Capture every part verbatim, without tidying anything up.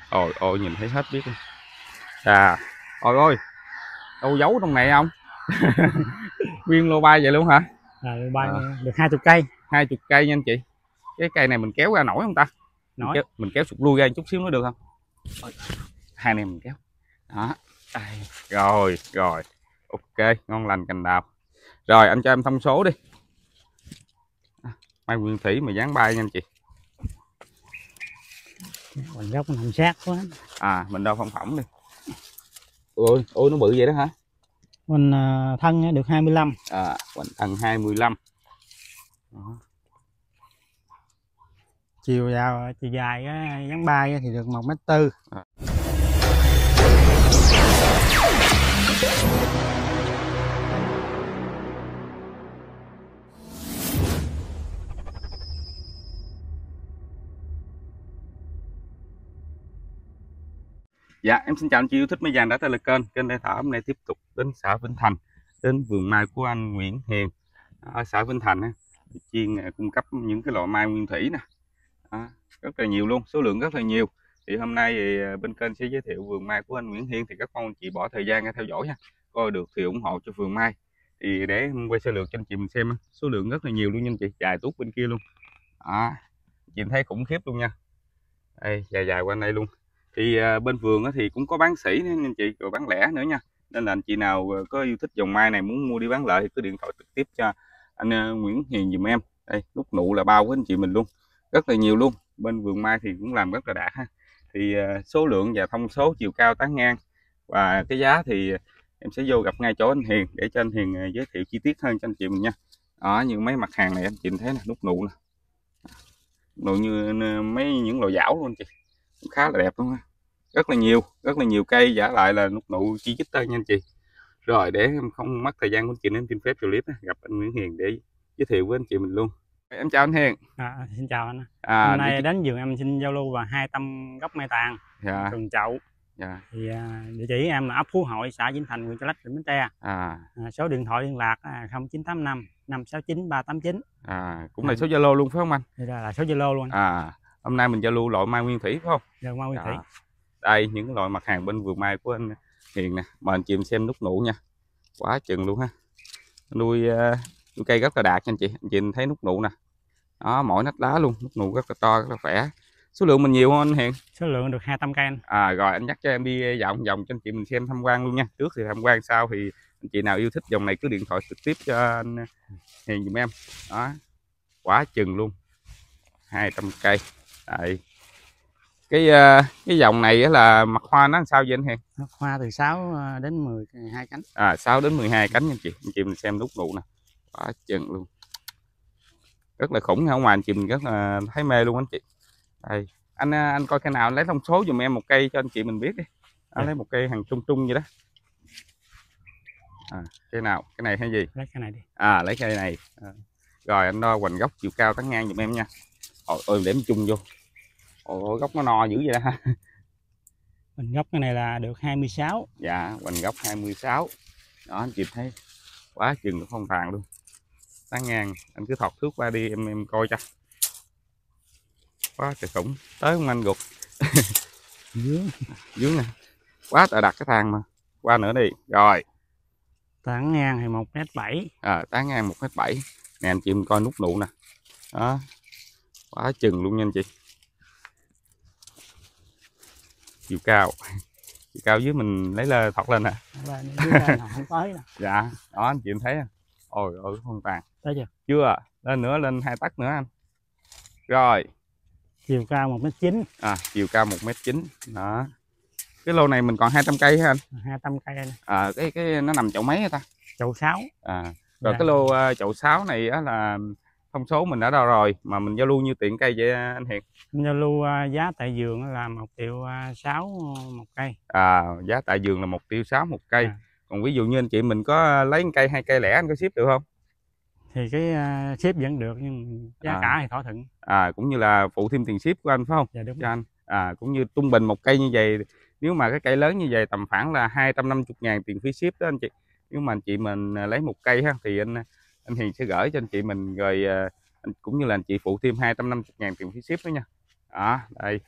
Ôi ôi, nhìn thấy hết biết luôn. À, ôi ôi, đâu giấu trong này không? Nguyên lô bay vậy luôn hả? À, bay À, được hai chục cây. hai chục cây nha anh chị. Cái cây này mình kéo ra nổi không ta? Mình Nói kéo mình kéo sụt lui ra một chút xíu nữa được không? Ôi, hai này mình kéo. Đó. Đây. Rồi, rồi. Ok, ngon lành cành đào. Rồi anh cho em thông số đi. À, mai nguyên thủy mà dáng bay nha anh chị. còn gốc nằm sát quá. À, mình đo phong phỏng đi. Ôi, ôi nó bự vậy đó hả? Mình thân được hai mươi lăm. À, hoành thân hai mươi lăm. Đó. Chiều vào chiều dài dáng bay thì được một mét tư. À. Dạ, em xin chào anh chị yêu thích mấy vàng đã trở lại kênh. Kênh Lê Thảo hôm nay tiếp tục đến xã Vĩnh Thành, đến vườn mai của anh Nguyễn Hiền ở xã Vĩnh Thành á, chuyên cung cấp những cái loại mai nguyên thủy nè. Đó, rất là nhiều luôn, số lượng rất là nhiều. Thì hôm nay thì bên kênh sẽ giới thiệu vườn mai của anh Nguyễn Hiền, thì các con anh chị bỏ thời gian ra theo dõi nha, coi được thì ủng hộ cho vườn mai. Thì để quay sơ lược cho anh chị mình xem, số lượng rất là nhiều luôn nha anh chị, dài tuốt bên kia luôn. Đó, chị thấy khủng khiếp luôn nha. Đây, dài dài qua đây luôn. Thì uh, bên vườn thì cũng có bán sỉ nữa anh chị, rồi bán lẻ nữa nha, nên là anh chị nào có yêu thích dòng mai này muốn mua đi bán lại thì cứ điện thoại trực tiếp cho anh uh, Nguyễn Hiền giùm em. Đây, nút nụ là bao với anh chị mình luôn, rất là nhiều luôn. Bên vườn mai thì cũng làm rất là đạt ha. Thì uh, số lượng và thông số, chiều cao, tán ngang và cái giá thì em sẽ vô gặp ngay chỗ anh Hiền để cho anh Hiền uh, giới thiệu chi tiết hơn cho anh chị mình nha. Đó, như mấy mặt hàng này anh chị thấy nè, nút nụ nè, nụ như mấy những loại dảo luôn anh chị, cũng khá là đẹp luôn ha. Rất là nhiều, rất là nhiều cây, giả lại là nút nụ chi chít thôi nha anh chị. Rồi để em không mất thời gian của anh chị, nên xin phép clip gặp anh Nguyễn Hiền để giới thiệu với anh chị mình luôn. Em chào anh Hiền. À, xin chào anh. À, hôm nay địa... đến vườn em xin giao lưu và hai trăm gốc mai tàn. Dạ. Tuần Chậu. Dạ. Thì địa chỉ em là ấp Phú Hội, xã Vĩnh Thành, huyện Chợ Lách, tỉnh Bến Tre. À. À, số điện thoại liên lạc không chín tám năm năm sáu chín ba tám chín. À, cũng là số Zalo luôn phải không anh? Đây là số Zalo luôn. À, hôm nay mình giao lưu loại mai nguyên thủy phải không? Dạ, mai nguyên thủy. Đây những loại mặt hàng bên vườn mai của anh Hiền nè, mời anh chị em xem nút nụ nha, quá chừng luôn ha. Nuôi nuôi cây rất là đạt nha anh chị, anh chị thấy nút nụ nè. Đó, mỗi nách lá luôn, nút nụ rất là to, rất là khỏe. Số lượng mình nhiều không anh Hiền? Số lượng được hai trăm cây anh. À, rồi anh dắt cho em đi dạo vòng cho anh chị mình xem tham quan luôn nha. Trước thì tham quan, sau thì anh chị nào yêu thích dòng này cứ điện thoại trực tiếp cho anh Hiền giùm em. Đó, quá chừng luôn, hai trăm cây. Đây, cái cái dòng này là mặt hoa nó làm sao vậy anh Hiền? Mặt hoa từ sáu đến mười hai cánh. À, sáu đến mười hai cánh nha anh chị. Anh chị mình xem nút nụ nè, quá chừng luôn, rất là khủng. Ở ngoài anh chị mình rất là thấy mê luôn anh chị. Đây, anh anh coi cái nào lấy thông số dùm em một cây cho anh chị mình biết đi. Anh lấy một cây hàng trung trung vậy đó. À, cây nào, cái này hay gì? Lấy cái này đi. À, lấy cây này. À. Rồi anh đo hoành gốc, chiều cao, tán ngang dùm em nha. Ôi ơi, để chung vô. Ôi, gốc nó no dữ vậy đó ha. Hoành gốc cái này là được hai mươi sáu. Dạ, hoành gốc hai mươi sáu. Đó anh chị thấy quá chừng phong tàn luôn. Tán ngang anh cứ thọt thước qua đi em em coi cho. Quá trời khủng, tới không anh gục. Dướng. Dướng nè, quá trời đặt cái thang mà. Qua nữa đi. Rồi, tán ngang thì một mét bảy. À, tán ngang một mét bảy. Nè anh chị mình coi nút nụ nè. Đó, quá chừng luôn nha anh chị. Chiều cao, chiều cao dưới mình lấy lên thọt lên nè. Không tới nè. Dạ, đó anh chị thấy. Ôi ôi, phong tàn. Tới chưa? Chưa, lên nữa, lên hai tấc nữa anh. Rồi, chiều cao một mét chín. À, chiều cao một mét chín. Đó, cái lô này mình còn hai trăm cây hả anh? hai trăm cây anh. À, cái cái nó nằm chậu mấy hả ta? Chậu sáu. À, rồi Dạ. cái lô uh, chậu sáu này á là thông số mình đã đo rồi, mà mình giao lưu như tiện cây vậy anh Hiền? Giao lưu uh, giá tại vườn là một triệu sáu một cây. À, giá tại vườn là một triệu sáu một cây. À. Còn ví dụ như anh chị mình có lấy một cây hai cây lẻ anh có ship được không? Thì cái uh, ship vẫn được, nhưng giá à. cả thì thỏa thuận. À, cũng như là phụ thêm tiền ship của anh phải không? Dạ đúng cho anh. À, cũng như trung bình một cây như vậy, nếu mà cái cây lớn như vậy tầm khoảng là hai trăm năm mươi ngàn tiền phí ship đó anh chị. Nếu mà anh chị mình lấy một cây ha, thì anh anh Hiền sẽ gửi cho anh chị mình, rồi anh, cũng như là anh chị phụ thêm hai trăm năm mươi ngàn tiền phí ship đó nha. Đó, đây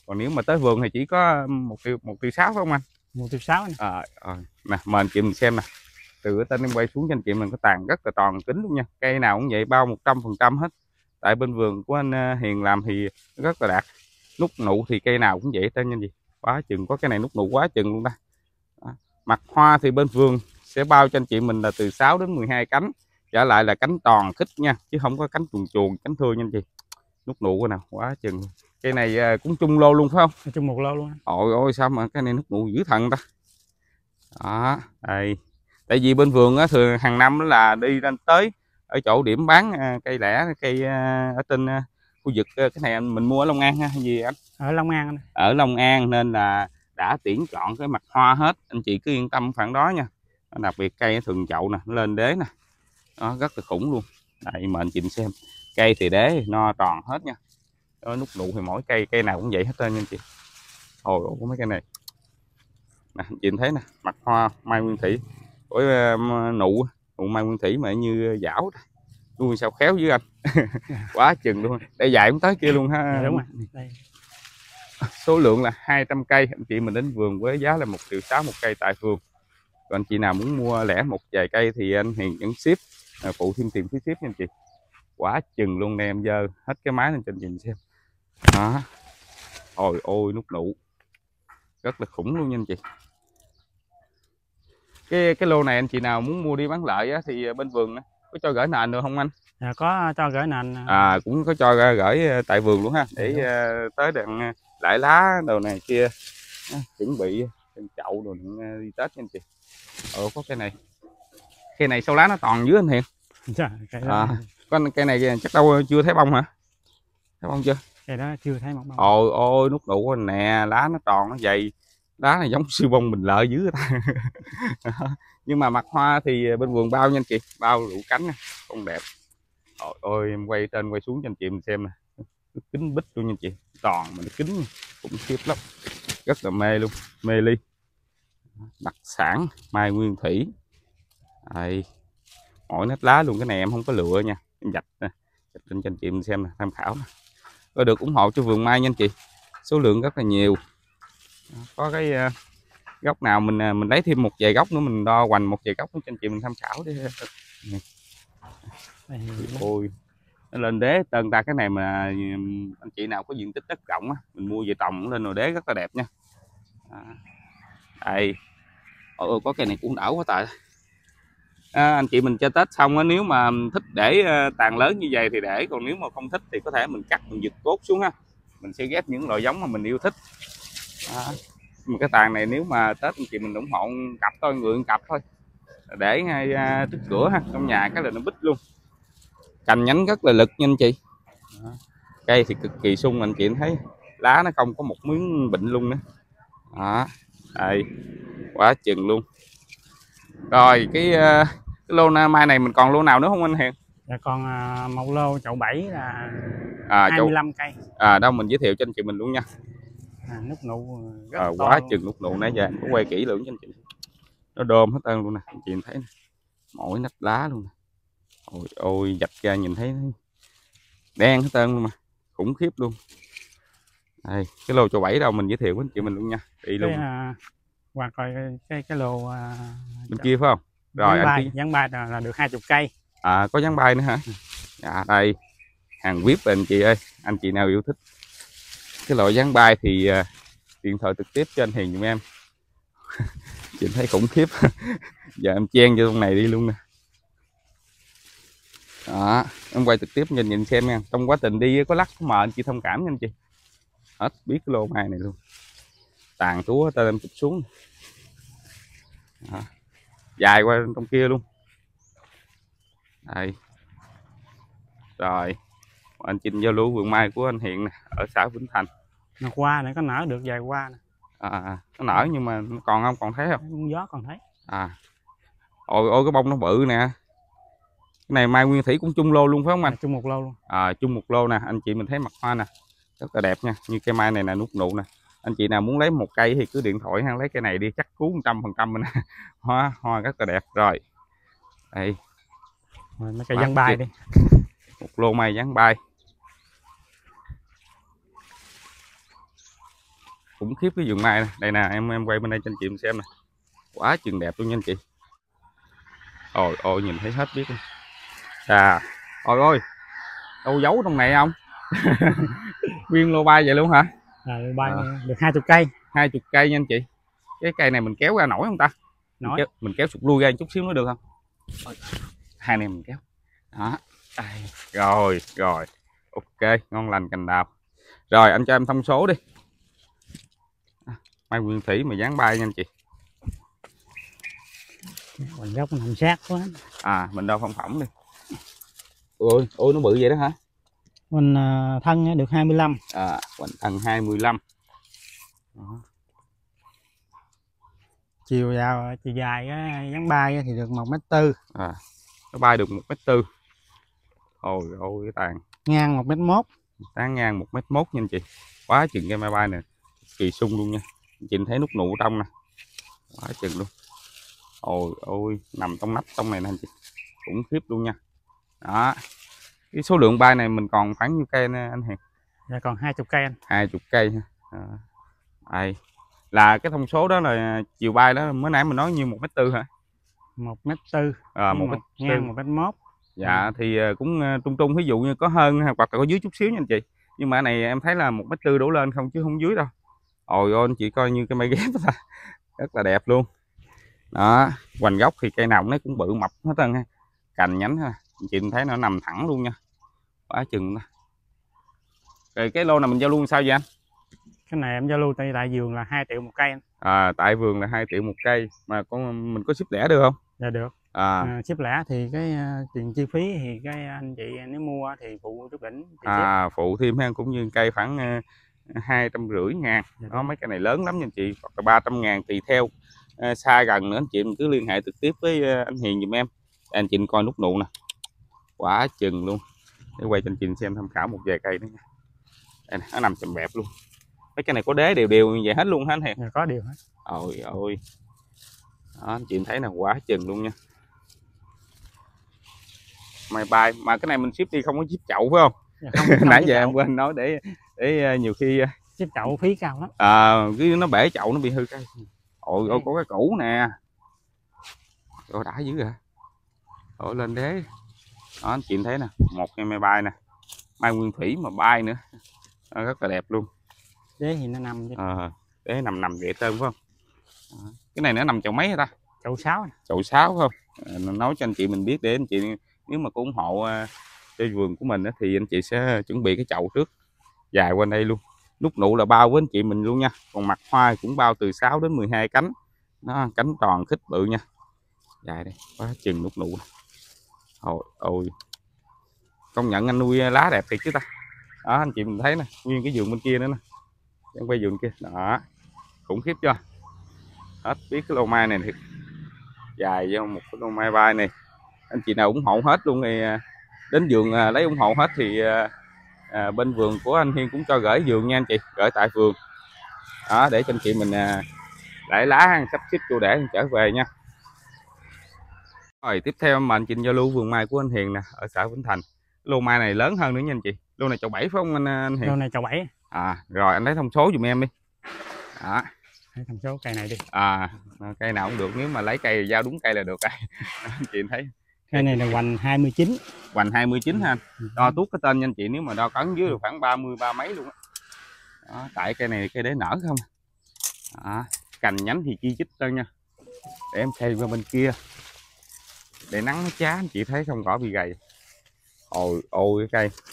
Còn nếu mà tới vườn thì chỉ có một triệu một triệu sáu phải không anh? Một triệu sáu này. À, à, nè mời anh chị mình xem nè, từ cái tên em quay xuống cho anh chị mình, có tàn rất là tròn kính luôn nha, cây nào cũng vậy, bao một trăm phần trăm hết. Tại bên vườn của anh Hiền làm thì rất là đạt. Nút nụ thì cây nào cũng vậy tên nhân gì quá chừng, có cái này nút nụ quá chừng luôn đó. Đó. Mặt hoa thì bên vườn sẽ bao cho anh chị mình là từ sáu đến mười hai cánh, trở lại là cánh tròn khích nha, chứ không có cánh chuồn chuồn cánh thưa nha anh chị. Nút nụ nào quá chừng. Cây này cũng chung lô luôn phải không? Chung một lô luôn. Ôi ôi sao mà cái này nút nụ dữ thần ta. Đó đây, tại vì bên vườn á thường hàng năm là đi lên tới ở chỗ điểm bán cây lẻ, cây ở trên khu vực cái này mình mua ở Long An ha gì anh? Ở Long An. Ở Long An nên là đã tuyển chọn cái mặt hoa hết, anh chị cứ yên tâm phản đó nha. Đặc biệt cây thường chậu nè, lên đế nè, nó rất là khủng luôn. Đây mà anh chị xem, cây thì đế no tròn hết nha. Đó, nút nụ thì mỗi cây cây nào cũng vậy hết trơn nha anh chị. Ôi ôi mấy cây này nè, anh chị thấy nè, mặt hoa mai nguyên thủy với uh, nụ nụ mai nguyên thủy mà như dảo nuôi sao khéo với anh. Quá chừng luôn, đây dài cũng tới kia luôn ha. Dạ, đúng rồi. Đây. Số lượng là hai trăm cây, anh chị mình đến vườn với giá là một triệu sáu một cây tại vườn. Còn anh chị nào muốn mua lẻ một vài cây thì anh Hiền vẫn ship, phụ thêm tiền phí ship nha anh chị. Quá chừng luôn nè, em dơ hết cái máy lên cho anh chị xem. Đó. Ôi ôi nút nụ rất là khủng luôn nha anh chị. Cái cái lô này anh chị nào muốn mua đi bán lại á, thì bên vườn có cho gửi nền được không anh? Dạ, có cho gửi nền. À cũng có cho gửi tại vườn luôn ha, để dạ, tới đặng lại lá đồ này kia, chuẩn bị chậu đồ đi Tết nha anh chị. Ờ có cây này, cây này sau lá nó toàn dưới anh Hiền. Dạ, cây à, có cây này chắc đâu chưa thấy bông hả? Thấy bông chưa? Cây đó chưa thấy một bông. Ôi ôi nút nụ nè, lá nó tròn nó dày, lá này giống siêu bông bình lợi dữ ta. Nhưng mà mặt hoa thì bên vườn bao nha anh chị, bao đủ cánh không đẹp. Ôi ôi em quay trên quay xuống cho anh chị mình xem nè, kính bích luôn nha anh chị, toàn mà nó kính cũng khiếp lắm, rất là mê luôn, mê ly. Đặc sản mai nguyên thủy. Đây, mỗi nét lá luôn, cái này em không có lựa nha, em dạch nè, dạch lên cho anh chị mình xem nè, tham khảo nè. Có được ủng hộ cho vườn mai nha anh chị, số lượng rất là nhiều. Có cái uh, gốc nào mình uh, mình lấy thêm một vài gốc nữa, mình đo hoành một vài gốc nữa cho anh chị mình tham khảo đi. Ôi nó lên đế tên ta, cái này mà anh chị nào có diện tích đất rộng á, mình mua về trồng lên rồi đế rất là đẹp nha. À, đây. Ôi, có cây này cũng đảo quá tại. À, anh chị mình chơi Tết xong á, nếu mà thích để tàn lớn như vậy thì để, còn nếu mà không thích thì có thể mình cắt, mình giật cốt xuống ha, mình sẽ ghép những loại giống mà mình yêu thích. À, mà cái tàn này nếu mà Tết anh chị mình ủng hộ cặp thôi, người cặp thôi, để ngay trước cửa ha, trong nhà cái là nó bích luôn, cành nhánh rất là lực nha anh chị. Đó. Cây thì cực kỳ sung, anh chị thấy lá nó không có một miếng bệnh luôn nữa. Đó. Đây quá chừng luôn. Rồi cái, cái lô mai này mình còn lô nào nữa không anh Hiền? Dạ còn một lô chậu bảy là à, hai mươi lăm cây. À đâu mình giới thiệu cho anh chị mình luôn nha. À, nút nụ rất à, quá chừng nút nụ nãy giờ em có quay kỹ lưỡng cho anh chị. Nó đơm hết trơn luôn nè, anh chị thấy nè. Mỗi nách lá luôn nè. Ôi ôi dạch ra nhìn thấy đen hết trơn luôn mà, khủng khiếp luôn. Đây cái lô chậu bảy đâu mình giới thiệu với anh chị mình luôn nha. Đi luôn. À, qua coi cái cái lô uh, bên kia phải không? Rồi dán anh bay, dán bay là, là được hai chục cây. À có dán bay nữa hả? Dạ đây hàng vê i pê anh chị ơi, anh chị nào yêu thích cái loại dán bay thì uh, điện thoại trực tiếp cho anh Hiền giùm em. Chị thấy khủng khiếp. Giờ em chen vô trong này đi luôn nè. Đó em quay trực tiếp nhìn nhìn xem nha, trong quá trình đi có lắc có mờ anh chị thông cảm nha anh chị. Hết biết cái lô mai này luôn, tàn túa ta em chụp xuống. Đó. Dài qua trong kia luôn. Đây rồi anh chị giao lưu vườn mai của anh Hiền nè, ở xã Vĩnh Thành. Nó qua này có nở được vài qua nè. À, nó nở nhưng mà nó còn không, còn thấy không? Gió còn thấy. À ôi ôi cái bông nó bự nè. Cái này mai nguyên thủy cũng chung lô luôn phải không anh? À, chung một lô luôn. À chung một lô nè, anh chị mình thấy mặt hoa nè, rất là đẹp nha. Như cây mai này là nút nụ nè. Anh chị nào muốn lấy một cây thì cứ điện thoại hay lấy cây này đi, chắc cứu một trăm phần trăm mình. Hoa hoa rất là đẹp rồi. Đây. Rồi mấy cây dán bay đi. Một lô mai dán bay. khủng khiếp cái vườn mai này. Đây nè, em em quay bên đây cho anh chị xem nè, quá chừng đẹp luôn nha anh chị. Ôi ôi, nhìn thấy hết biết luôn. À, ôi ôi, đâu giấu trong này không? Nguyên lô bay vậy luôn hả? À, lô bay À. được hai chục cây. Hai chục cây nha anh chị. Cái cây này mình kéo ra nổi không ta? Nổi. Mình kéo, mình kéo sụt lui ra chút xíu nữa được không? Hai này mình kéo. Đó. Đây. Rồi, rồi. Ok, ngon lành cành đào. Rồi anh cho em thông số đi. Mai Nguyên Thủy mà dán bay nha anh chị. Hoành gốc nằm sát quá. À, mình đo phong phỏng đi. Ôi, ôi nó bự vậy đó hả? Hoành thân được hai mươi lăm. À, hoành thân hai mươi lăm. Đó. Chiều vào chiều dài cái dán bay thì được một mét tư. À, nó bay được một mét tư. Ôi ôi cái tàn. Ngang một mét mốt. Tán ngang một mét mốt nha anh chị. Quá chừng cây mai bay nè, kỳ sung luôn nha. Anh chị thấy nút nụ trong nè, quá chừng luôn. Ôi ôi, nằm trong nắp trong này nè anh chị, khủng khiếp luôn nha. Đó, cái số lượng bay này mình còn khoảng nhiêu cây nè anh Hiền? Dạ còn hai chục cây anh. Hai chục cây ha. Đây là cái thông số đó, là chiều bay đó mới nãy mình nói nhiêu, một mét tư hả? Một mét tư. À, một mét ngang một mét mốt. Dạ Ừ. thì cũng trung trung, ví dụ như có hơn hoặc là có dưới chút xíu nha anh chị. Nhưng mà cái này em thấy là một mét tư đổ lên không chứ không dưới đâu. Ôi ôi anh chị coi như cái mai ghép đó, rất là đẹp luôn. Đó, hoành gốc thì cây nào nó cũng bự mập hết trơn ha. Cành nhánh ha, anh chị thấy nó nằm thẳng luôn nha. Quá chừng đó. Rồi cái lô này mình giao luôn sao vậy anh? Cái này em giao lưu tại tại vườn là hai triệu một cây anh. À, tại vườn là hai triệu một cây, mà con mình có ship lẻ được không? Dạ được. À, À, ship lẻ thì cái uh, tiền chi phí thì cái anh chị nếu mua thì phụ chút đỉnh. À, phụ thêm ha, cũng như cây khoảng uh, hai trăm rưỡi ngàn. Dạ đó, mấy cái này lớn lắm nha anh chị, hoặc là ba trăm ngàn tùy theo. Uh, xa gần nữa anh chị mình cứ liên hệ trực tiếp với uh, anh Hiền giùm em. Để anh chị coi nút nụ nè, quá chừng luôn. Để quay cho anh chị xem tham khảo một vài cây nữa nha. Đây nè, nó nằm chầm bẹp luôn. Mấy cái này có đế đều đều như vậy hết luôn hả anh Hiền? Dạ, có điều hết. Ôi ôi, đó, anh chị thấy là quá chừng luôn nha. Mày bay mà cái này mình ship đi không có ship chậu phải không? Dạ, không, không Nãy giờ em quên nói để để nhiều khi ship chậu phí cao lắm. À, cứ nó bể chậu nó bị hư cây. Ôi ôi, có cái cũ nè. Ôi đã dữ rồi. Ôi lên đế. Đó anh chị thấy nè, một cây mai bay nè, mai Nguyên Thủy mà bay nữa, đó, rất là đẹp luôn. Đế thì nó nằm à, đế nằm nằm vậy trơn phải không? À, cái này nó nằm chậu mấy hả ta? Chậu sáu. Chậu sáu phải không? À, nói cho anh chị mình biết để anh chị nếu mà có ủng hộ uh, cho vườn của mình đó, thì anh chị sẽ chuẩn bị cái chậu trước dài qua đây luôn. Nút nụ là bao với anh chị mình luôn nha. Còn mặt hoa cũng bao từ sáu đến mười hai cánh. Nó cánh tròn khích bự nha. Dài đây, quá chừng nút nụ. Ôi ôi, công nhận anh nuôi lá đẹp thiệt chứ ta. Đó anh chị mình thấy nè, nguyên cái vườn bên kia nữa nè, em quay vườn kia đó, khủng khiếp chưa. Hết biết cái lô mai này thiệt dài vô một cái lô mai vai này. Anh chị nào ủng hộ hết luôn thì đến vườn lấy ủng hộ hết thì à, bên vườn của anh Hiên cũng cho gửi vườn nha anh chị, gửi tại vườn đó, để cho anh chị mình à, để lá sắp xếp vô để trở về nha. Rồi tiếp theo mà anh chị giao lưu vườn mai của anh Hiền nè, ở xã Vĩnh Thành. Lô mai này lớn hơn nữa nha anh chị. Lô này chậu bảy phải không anh, anh Hiền? Lô này chậu bảy. À rồi anh lấy thông số giùm em đi. Đó. Lấy thông số cây này đi. À cây nào cũng được, nếu mà lấy cây giao đúng cây là được cây. Anh chị thấy. Cây này là hoành hai mươi chín. Hoành hai mươi chín ha. Đo tuốt cái tên nha anh chị, nếu mà đo cấn dưới được khoảng ba mươi ba mấy luôn á. Đó, tại cây này cây để nở không. Đó, cành nhánh thì chi chít lên nha. Để em xây qua bên kia. Để nắng nó chá anh chị thấy không, cỏ bị gầy. Ôi ôi cái cây.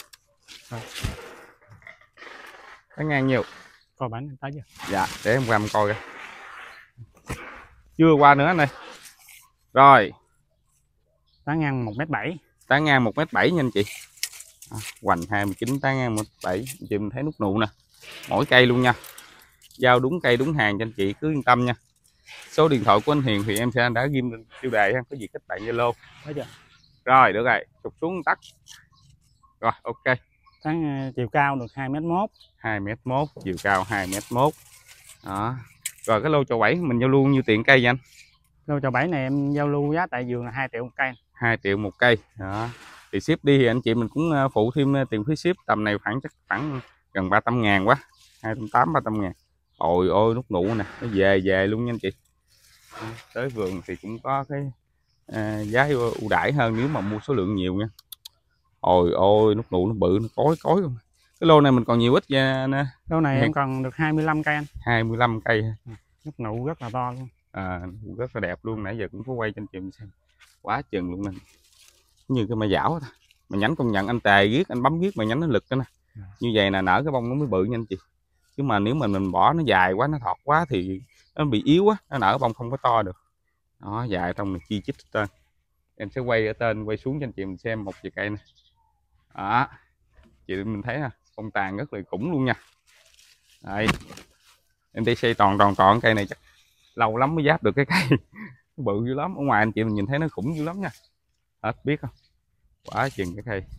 Cái ngang nhiều. Coi bánh tới chưa? Dạ, để em qua em coi coi. Chưa qua nữa anh ơi. Rồi. Tán ngang một mét bảy. Tán ngang một mét bảy nha anh chị. À, hoành hai mươi chín, tán ngang một mét bảy. Anh chị mình thấy nút nụ nè. Mỗi cây luôn nha. Giao đúng cây đúng hàng cho anh chị cứ yên tâm nha. Số điện thoại của anh Hiền thì em sẽ đã ghim lên tiêu đề ha, có gì kết bạn Zalo. Rồi được rồi, sụt xuống tắt. Rồi ok. Tán chiều cao được hai mét mốt. hai mét mốt, chiều cao hai mét mốt. Đó. Rồi cái lô chậu bảy mình giao lưu nhiêu tiền cây vậy anh? Lô chậu bảy này em giao lưu giá tại vườn là hai triệu một cây. hai triệu một cây. Đó. Thì ship đi thì anh chị mình cũng phụ thêm tiền phí ship, tầm này khoảng chắc khoảng gần ba trăm ngàn quá. hai trăm tám mươi ba trăm ngàn. Ôi ôi nút nụ nè, nó về về luôn nha anh chị. Tới vườn thì cũng có cái à, giá ưu đãi hơn nếu mà mua số lượng nhiều nha. Ôi ôi nút nụ nó bự, nó cối cối không. Cái lô này mình còn nhiều ít nha nè. Lô này em còn được hai mươi lăm cây anh. hai mươi lăm cây. Nút nụ rất là to luôn. À, rất là đẹp luôn, nãy giờ cũng có quay trên chị xem. Quá chừng luôn nè. Như cái mà dảo thôi. Mà nhánh công nhận anh tề viết, anh bấm viết mà nhánh nó lực đó nè. Như vậy là nở cái bông nó mới bự nha anh chị. Chứ mà nếu mà mình bỏ nó dài quá, nó thọt quá thì nó bị yếu quá, nó nở bông không có to được. Đó, dài trong này chi chít tên. Em sẽ quay ở tên, quay xuống cho anh chị mình xem một vài cây nè. Đó, chị mình thấy nè, bông tàn rất là khủng luôn nha. Đây, em đi xây toàn toàn toàn cây này chắc lâu lắm mới giáp được cái cây. Nó bự dữ lắm, ở ngoài anh chị mình nhìn thấy nó khủng dữ lắm nha. Hết biết không? Quá chừng cái cây.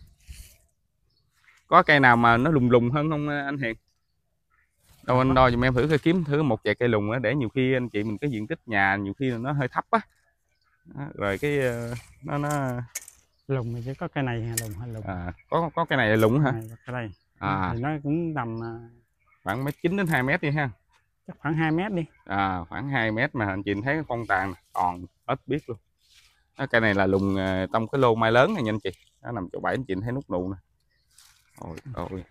Có cây nào mà nó lùng lùng hơn không anh Hiền? Đâu anh đo giùm em thử coi, kiếm thử một vài cây lùng á, để nhiều khi anh chị mình cái diện tích nhà nhiều khi nó hơi thấp á. Rồi cái nó nó Lùng thì chỉ có cây này lùng hay lùng. À, có có cây này là lùng hả? Cái này. À. Thì nó cũng tầm khoảng mét chín đến hai mét đi ha. Chắc khoảng hai mét đi. À, khoảng hai mét mà anh chị thấy cái phong tàn còn hết biết luôn. Đó, cây này là lùng trong cái lô mai lớn này nha anh chị. Nó nằm chỗ bảy anh chị thấy nút nụ nè. Ôi ôi.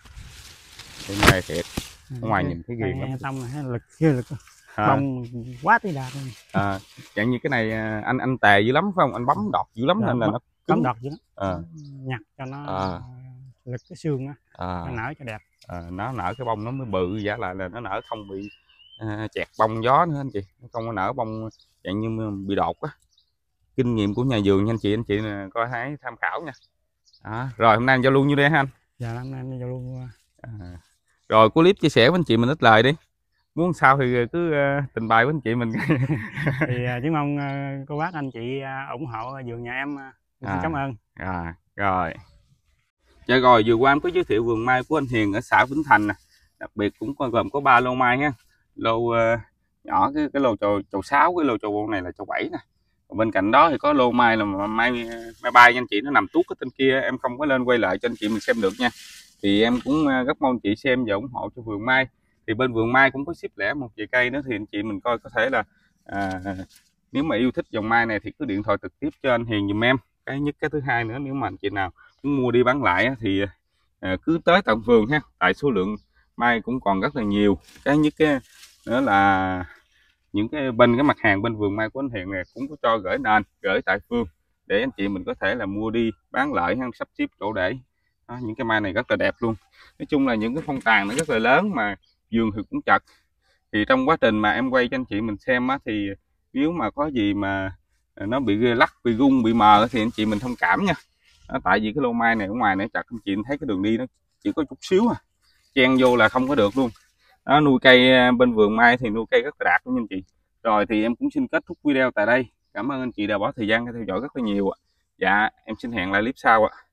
Cái mai thiệt. Ở ngoài nhìn thấy ghiền lắm. Tông này lực kia lực. À. Bông quá tí đạt luôn. À, dạng như cái này anh anh tè dữ lắm phải không? Anh bấm đọt dữ lắm. Dạ, nên là nó bấm đọt dữ lắm. À. Nhặt cho nó À. lực cái xương đó. À. Nó nở cho đẹp. À, nó nở cái bông nó mới bự, giả lại là nó nở không bị uh, chẹt bông gió nữa anh chị. Nó không có nở bông dạng như bị đột á. Kinh nghiệm của nhà vườn nha anh chị, anh chị coi hãy tham khảo nha. À, rồi hôm nay anh giao lưu như đây ha anh. Dạ hôm nay anh giao lưu. À. Rồi clip chia sẻ với anh chị mình ít lời đi. Muốn sao thì cứ uh, trình bày với anh chị mình. Thì uh, chỉ mong uh, cô bác anh chị uh, ủng hộ vườn nhà em. Uh, xin à. Cảm ơn. À, rồi. Dạ rồi, vừa qua em có giới thiệu vườn mai của anh Hiền ở xã Vĩnh Thành nè. Đặc biệt cũng có, gồm có ba lô mai ha. Lô uh, nhỏ, cái cái lô chầu chầu sáu, cái lô chầu này là chầu bảy nè. Bên cạnh đó thì có lô mai là mai mai bay nha anh chị, nó nằm tuốt cái tên kia, em không có lên quay lại cho anh chị mình xem được nha. Thì em cũng rất mong chị xem và ủng hộ cho vườn mai. Thì bên vườn mai cũng có ship lẻ một vài cây nữa, thì anh chị mình coi có thể là à, nếu mà yêu thích dòng mai này thì cứ điện thoại trực tiếp cho anh Hiền giùm em. Cái nhất, cái thứ hai nữa, nếu mà anh chị nào muốn mua đi bán lại thì à, cứ tới tận vườn ha, tại số lượng mai cũng còn rất là nhiều. Cái nhất cái nữa là những cái bên cái mặt hàng bên vườn mai của anh Hiền này cũng có cho gửi nền, gửi tại vườn để anh chị mình có thể là mua đi bán lại ha, sắp xếp chỗ để. Đó, những cái mai này rất là đẹp luôn. Nói chung là những cái phong tàn nó rất là lớn mà vườn thì cũng chật. Thì trong quá trình mà em quay cho anh chị mình xem á, thì nếu mà có gì mà nó bị lắc, bị gung, bị mờ thì anh chị mình thông cảm nha. Đó, tại vì cái lô mai này ở ngoài này chặt, anh chị thấy cái đường đi nó chỉ có chút xíu à, chen vô là không có được luôn. Đó, nuôi cây bên vườn mai thì nuôi cây rất là đạt luôn anh chị. Rồi thì em cũng xin kết thúc video tại đây. Cảm ơn anh chị đã bỏ thời gian theo dõi rất là nhiều. Dạ em xin hẹn lại clip sau ạ.